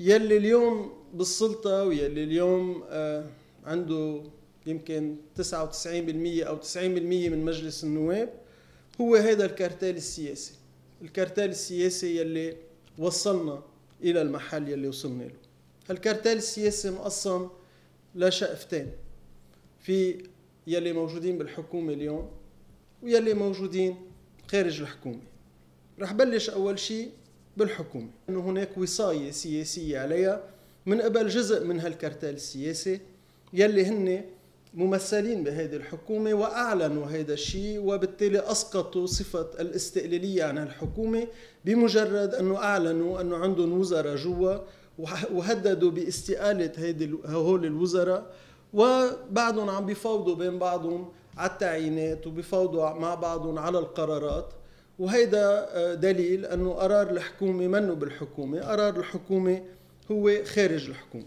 يلي اليوم بالسلطة ويلي اليوم عنده يمكن 99% أو 90% من مجلس النواب هو هذا الكارتيل السياسي. الكارتيل السياسي يلي وصلنا إلى المحل يلي وصلنا له. الكارتيل السياسي مقسم لشقفتين، في يلي موجودين بالحكومة اليوم ويلي موجودين خارج الحكومة. رح بلش أول شيء بالحكومة، أنه هناك وصاية سياسية عليها من قبل جزء من هالكارتيل السياسي يلي هن ممثلين بهذه الحكومة وأعلنوا هذا الشيء، وبالتالي أسقطوا صفة الاستقلالية عن الحكومة بمجرد أنه أعلنوا أنه عندهم وزراء جوا وهددوا باستقالة هول الوزراء، وبعدهم عم بيفاوضوا بين بعضهم على التعيينات وبيفاوضوا مع بعضهم على القرارات. وهيدا دليل أنه قرار الحكومة منه بالحكومة، قرار الحكومة هو خارج الحكومة.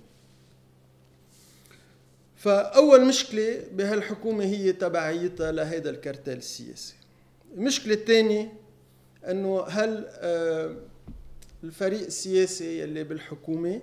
فأول مشكلة بهالحكومة هي تبعيتها لهذا الكارتيل السياسي. المشكلة الثانية أنه هل الفريق السياسي يلي بالحكومة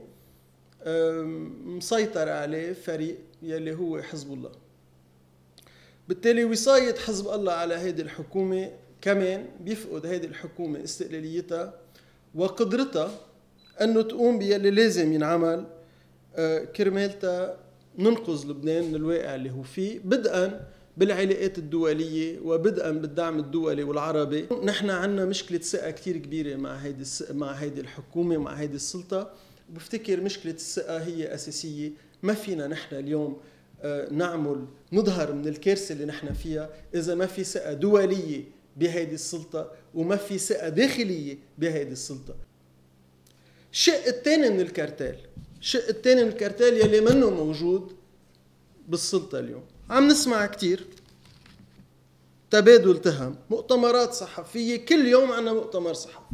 مسيطر عليه فريق يلي هو حزب الله. بالتالي وصاية حزب الله على هذه الحكومة كمان بيفقد هذه الحكومة استقلاليتها وقدرتها أنه تقوم باللي لازم ينعمل كرمالتا ننقذ لبنان من الواقع اللي هو فيه، بدءا بالعلاقات الدولية وبدءا بالدعم الدولي والعربي. نحن عنا مشكلة ثقة كتير كبيرة مع هيدي الحكومة ومع هيدي السلطة، وبفتكر مشكلة الثقة هي أساسية. ما فينا نحن اليوم نظهر من الكارثة اللي نحن فيها إذا ما في ثقة دولية بهيدي السلطة وما في ثقة داخلية بهيدي السلطة. الشق الثاني من الكارتيل يلي منه موجود بالسلطة اليوم، عم نسمع كتير تبادل تهم، مؤتمرات صحفية، كل يوم عنا مؤتمر صحفي.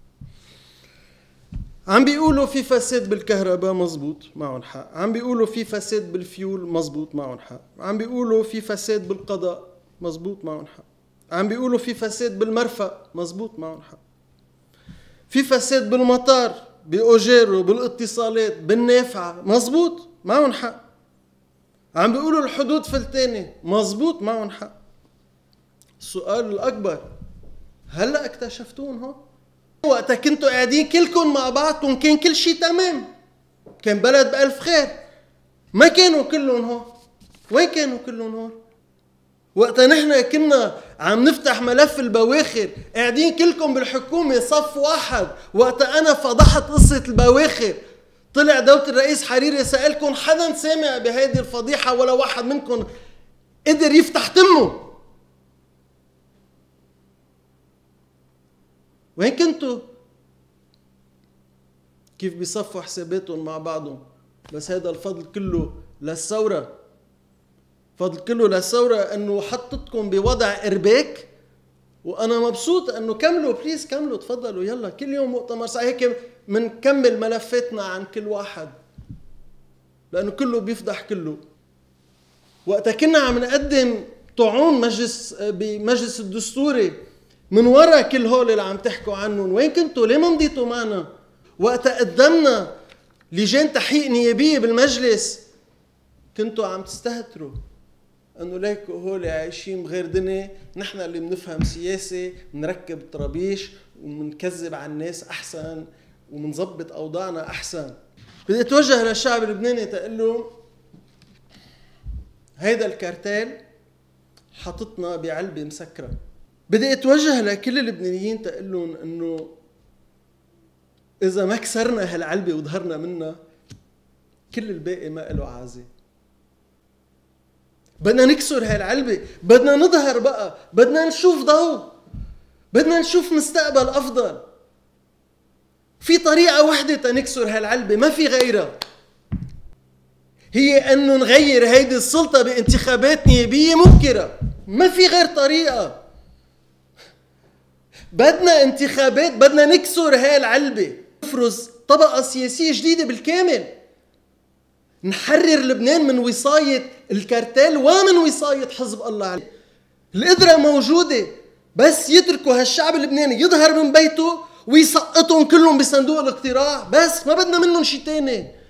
عم بيقولوا في فساد بالكهرباء، مزبوط معهم حق. عم بيقولوا في فساد بالفيول، مزبوط معهم حق. عم بيقولوا في فساد بالقضاء، مزبوط معهم حق. عم بيقولوا في فساد بالمرفأ، مزبوط معهم حق. في فساد بالمطار، بأجاره، بالاتصالات، بالنافعة، مزبوط معهم حق. عم بيقولوا الحدود فلتانة، مزبوط معهم حق. السؤال الأكبر، هلأ اكتشفتون هون؟ وقتها كنتوا قاعدين كلكم مع بعضكم كان كل شيء تمام، كان بلد بألف خير. ما كانوا كلهم هون. وين كانوا كلهم هون؟ وقتها نحن كنا عم نفتح ملف البواخر، قاعدين كلكم بالحكومة صف واحد. وقتها أنا فضحت قصة البواخر، طلع دولة الرئيس حريري سألكم حدا سامع بهيدي الفضيحة ولا واحد منكم قدر يفتح تمه. وين كنتوا؟ كيف بيصفوا حساباتهم مع بعضهم؟ بس هذا الفضل كله للثورة. فضل كله للثورة انه حطتكم بوضع ارباك، وانا مبسوط انه كملوا، بليز كملوا، تفضلوا، يلا كل يوم مؤتمر صحيح. هيك منكمل ملفاتنا عن كل واحد لانه كله بيفضح كله. وقتها كنا عم نقدم طعون بمجلس الدستوري من وراء كل هول اللي عم تحكوا عنهم. وين كنتوا؟ ليه ما مضيتوا معنا؟ وقتها قدمنا لجان تحقيق نيابية بالمجلس كنتوا عم تستهتروا انه ليكوا هول عايشين بغير دنيا، نحن اللي بنفهم سياسة بنركب طرابيش وبنكذب على الناس احسن وبنظبط اوضاعنا احسن. بدي اتوجه للشعب اللبناني تقول له هيدا الكارتيل حاططنا بعلبة مسكرة. بدي اتوجه لكل اللبنانيين تقول لهم انه اذا ما كسرنا هالعلبة وظهرنا منها كل الباقي ما له عازة. بدنا نكسر هالعلبة، بدنا نظهر بقى، بدنا نشوف ضوء، بدنا نشوف مستقبل أفضل. في طريقة واحدة تنكسر هالعلبة، ما في غيرها، هي أنه نغير هيدي السلطة بانتخابات نيابية مبكرة. ما في غير طريقة. بدنا انتخابات، بدنا نكسر هالعلبة، نفرز طبقة سياسية جديدة بالكامل، نحرر لبنان من وصاية الكارتيل ومن وصاية حزب الله عليه. القدرة موجودة، بس يتركوا هالشعب اللبناني يظهر من بيته ويسقطهم كلهم بصندوق الاقتراع، بس ما بدنا منهم شيء تاني.